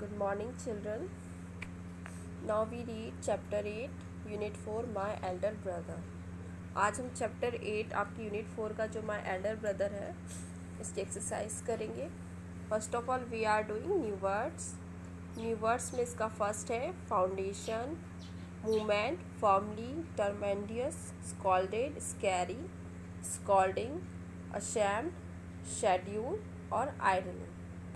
Good morning, children. Now we read chapter 8, unit 4, My Elder Brother. आज हम chapter 8 आपकी unit 4 का जो माई एल्डर ब्रदर है इसकी एक्सरसाइज करेंगे. First of all we are doing new words. New words में इसका फर्स्ट है foundation, movement, formally, tremendous, scolded, scary, scolding, ashamed, schedule और irony.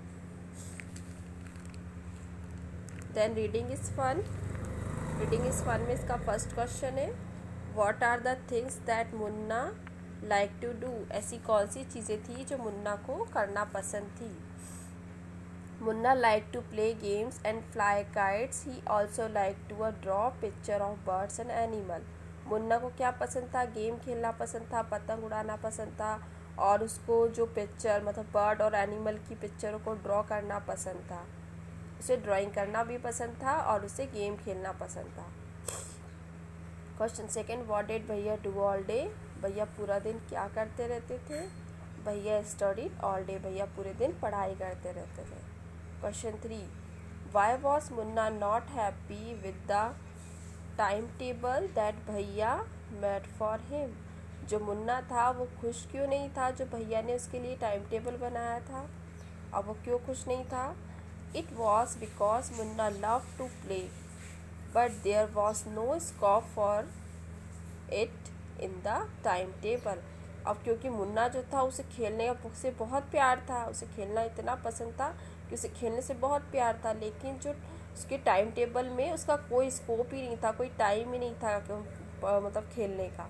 Then reading is fun. Reading is fun में इसका first question है what are the things that Munna like to do. ऐसी कौन सी चीज़ें थी जो मुन्ना को करना पसंद थी. Munna like to play games and fly kites. He also like to draw picture of birds and animal. Munna को क्या पसंद था? गेम खेलना पसंद था, पतंग उड़ाना पसंद था और उसको जो पिक्चर मतलब बर्ड और एनिमल की पिक्चरों को ड्रॉ करना पसंद था. उसे ड्राइंग करना भी पसंद था और उसे गेम खेलना पसंद था. क्वेश्चन सेकंड व्हाट डिड भैया डू ऑल डे. भैया पूरा दिन क्या करते रहते थे. भैया स्टडीड ऑल डे. भैया पूरे दिन पढ़ाई करते रहते थे. Question 3 why was Munna not happy with the time table that भैया मेड फॉर हिम. जो मुन्ना था वो खुश क्यों नहीं था जो भैया ने उसके लिए टाइम टेबल बनाया था. अब वो क्यों खुश नहीं था. It was because Munna loved to play, but there was no scope for it in the timetable. अब क्योंकि मुन्ना जो था उसे खेलने से बहुत प्यार था, उसे खेलना इतना पसंद था कि उसे खेलने से बहुत प्यार था, लेकिन जो उसके टाइम टेबल में उसका कोई स्कोप ही नहीं था, कोई टाइम ही नहीं था मतलब खेलने का.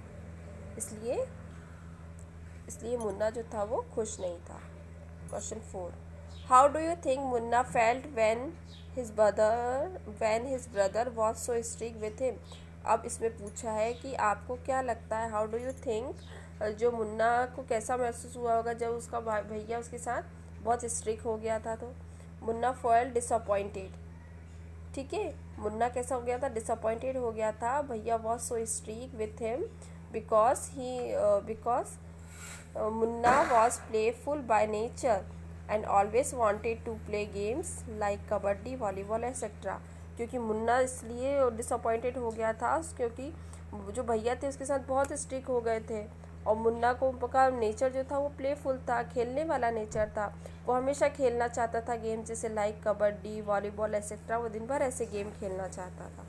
इसलिए मुन्ना जो था वो खुश नहीं था. Question 4 How do you think Munna felt when his brother was so strict with him. अब इसमें पूछा है कि आपको क्या लगता है. How do you think जो मुन्ना को कैसा महसूस हुआ होगा जब उसका भैया उसके साथ बहुत स्ट्रिक्ट हो गया था. तो मुन्ना फॉल्ट डिसअपॉइंटेड. ठीक है, मुन्ना कैसा हो गया था. डिसअपॉइंटेड हो गया था. भैया was so strict with him because Munna was playful by nature and always wanted to play games like kabaddi, volleyball etcetera. क्योंकि मुन्ना इसलिए डिसअपॉइंटेड हो गया था क्योंकि जो भैया थे उसके साथ बहुत स्ट्रिक्ट हो गए थे और मुन्ना का नेचर जो था वो प्लेफुल था, खेलने वाला नेचर था. वो हमेशा खेलना चाहता था गेम जैसे लाइक कबड्डी, वॉलीबॉल एक्सेट्रा. वो दिन भर ऐसे गेम खेलना चाहता था.